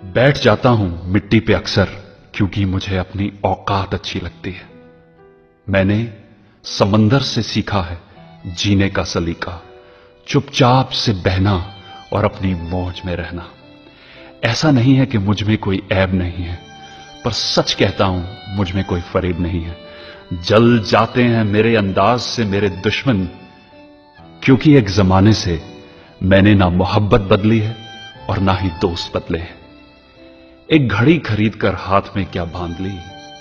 बैठ जाता हूं मिट्टी पे अक्सर, क्योंकि मुझे अपनी औकात अच्छी लगती है। मैंने समंदर से सीखा है जीने का सलीका, चुपचाप से बहना और अपनी मौज में रहना। ऐसा नहीं है कि मुझ में कोई ऐब नहीं है, पर सच कहता हूं मुझ में कोई फरेब नहीं है। जल जाते हैं मेरे अंदाज से मेरे दुश्मन, क्योंकि एक जमाने से मैंने ना मोहब्बत बदली है और ना ही दोस्त बदले हैं। एक घड़ी खरीद कर हाथ में क्या बांध ली,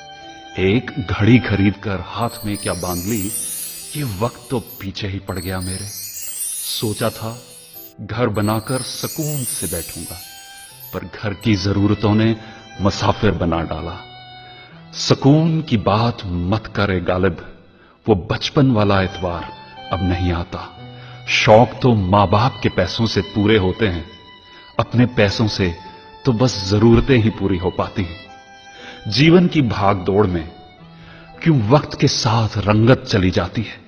एक घड़ी खरीद कर हाथ में क्या बांध ली, ये वक्त तो पीछे ही पड़ गया मेरे। सोचा था घर बनाकर सुकून से बैठूंगा, पर घर की जरूरतों ने मुसाफिर बना डाला। सुकून की बात मत करे गालिब, वो बचपन वाला एतवार अब नहीं आता। शौक तो मां बाप के पैसों से पूरे होते हैं, अपने पैसों से तो बस जरूरतें ही पूरी हो पाती हैं। जीवन की भाग दौड़ में क्यों वक्त के साथ रंगत चली जाती है,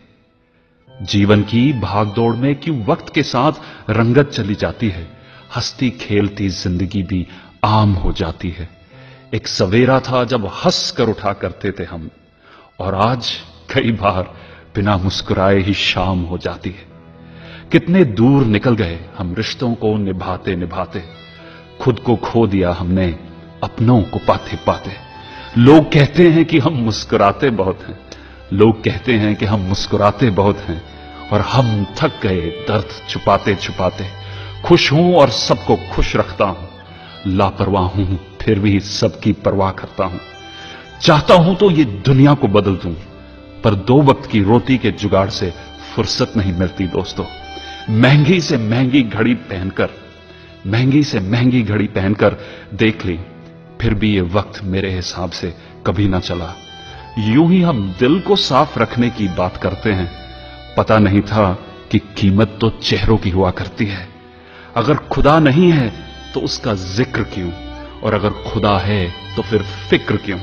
जीवन की भाग दौड़ में क्यों वक्त के साथ रंगत चली जाती है। हंसती खेलती जिंदगी भी आम हो जाती है। एक सवेरा था जब हंस कर उठा करते थे हम, और आज कई बार बिना मुस्कुराए ही शाम हो जाती है। कितने दूर निकल गए हम रिश्तों को निभाते निभाते, खुद को खो दिया हमने अपनों को पाते पाते। लोग कहते हैं कि हम मुस्कुराते बहुत हैं, लोग कहते हैं कि हम मुस्कुराते बहुत हैं, और हम थक गए दर्द छुपाते छुपाते। खुश हूं और सबको खुश रखता हूं, लापरवाह हूं फिर भी सबकी परवाह करता हूं। चाहता हूं तो ये दुनिया को बदल दूं, पर दो वक्त की रोटी के जुगाड़ से फुर्सत नहीं मिलती दोस्तों। महंगी से महंगी घड़ी पहनकर, महंगी से महंगी घड़ी पहनकर देख ली, फिर भी ये वक्त मेरे हिसाब से कभी ना चला। यूं ही हम दिल को साफ रखने की बात करते हैं, पता नहीं था कि कीमत तो चेहरों की हुआ करती है। अगर खुदा नहीं है तो उसका जिक्र क्यों, और अगर खुदा है तो फिर फिक्र क्यों।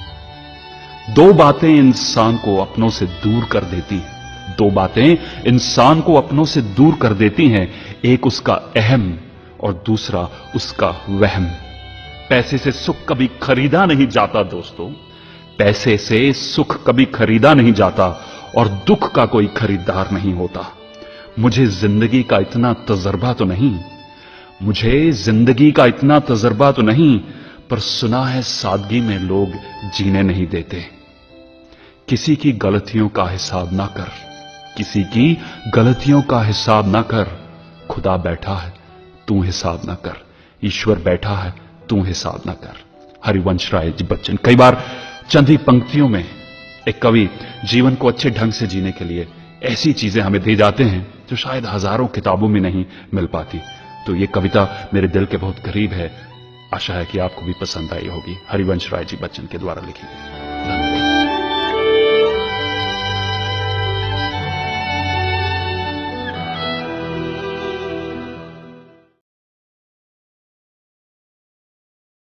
दो बातें इंसान को अपनों से दूर कर देती हैं, दो बातें इंसान को अपनों से दूर कर देती हैं, एक उसका अहम और दूसरा उसका वहम। पैसे से सुख कभी खरीदा नहीं जाता दोस्तों, पैसे से सुख कभी खरीदा नहीं जाता, और दुख का कोई खरीदार नहीं होता। मुझे जिंदगी का इतना तजर्बा तो नहीं, मुझे जिंदगी का इतना तजर्बा तो नहीं, पर सुना है सादगी में लोग जीने नहीं देते। किसी की गलतियों का हिसाब ना कर, किसी की गलतियों का हिसाब ना कर। खुदा बैठा है तू हिसाब ना कर, ईश्वर बैठा है तू हिसाब ना कर। हरिवंश राय जी बच्चन। कई बार चंद ही पंक्तियों में एक कवि जीवन को अच्छे ढंग से जीने के लिए ऐसी चीजें हमें दे जाते हैं जो शायद हजारों किताबों में नहीं मिल पाती। तो ये कविता मेरे दिल के बहुत करीब है, आशा है कि आपको भी पसंद आई होगी। हरिवंश राय जी बच्चन के द्वारा लिखी गई।